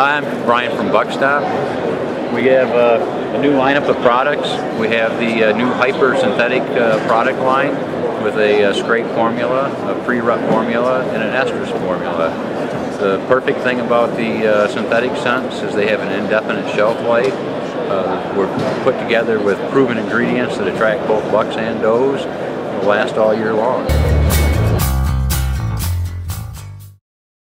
Hi, I'm Brian from Buckstop. We have a new lineup of products. We have the new Hyper Synthetic product line with a scrape formula, a pre-rut formula, and an estrus formula. The perfect thing about the synthetic scents is they have an indefinite shelf life. We're put together with proven ingredients that attract both bucks and does. Will last all year long.